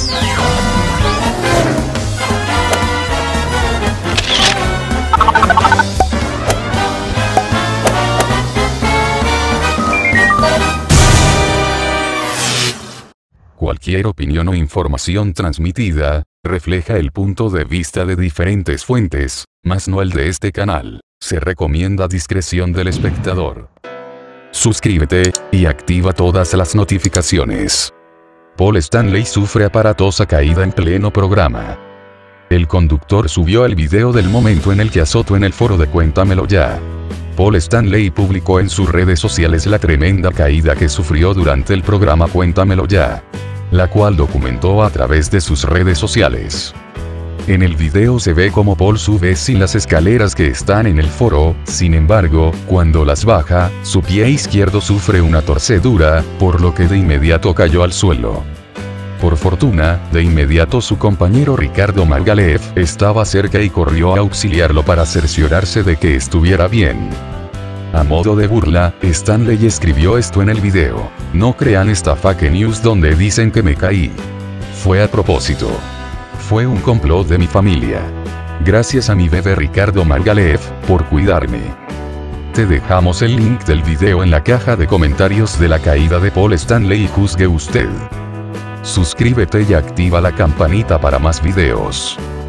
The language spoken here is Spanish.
Cualquier opinión o información transmitida, refleja el punto de vista de diferentes fuentes, mas no el de este canal. Se recomienda discreción del espectador. Suscríbete, y activa todas las notificaciones. Paul Stanley sufre aparatosa caída en pleno programa. El conductor subió el video del momento en el que azotó en el foro de Cuéntamelo Ya. Paul Stanley publicó en sus redes sociales la tremenda caída que sufrió durante el programa Cuéntamelo Ya, la cual documentó a través de sus redes sociales. En el video se ve como Paul sube sin las escaleras que están en el foro, sin embargo, cuando las baja, su pie izquierdo sufre una torcedura, por lo que de inmediato cayó al suelo. Por fortuna, de inmediato su compañero Ricardo Margalef estaba cerca y corrió a auxiliarlo para cerciorarse de que estuviera bien. A modo de burla, Stanley escribió esto en el video: "No crean esta fake news donde dicen que me caí. Fue a propósito. Fue un complot de mi familia. Gracias a mi bebé Ricardo Margalef, por cuidarme". Te dejamos el link del video en la caja de comentarios de la caída de Paul Stanley y juzgue usted. Suscríbete y activa la campanita para más videos.